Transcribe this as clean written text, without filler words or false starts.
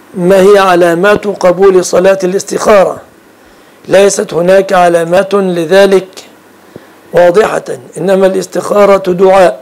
ما هي علامات قبول صلاة الاستخارة؟ ليست هناك علامات لذلك واضحة، إنما الاستخارة دعاء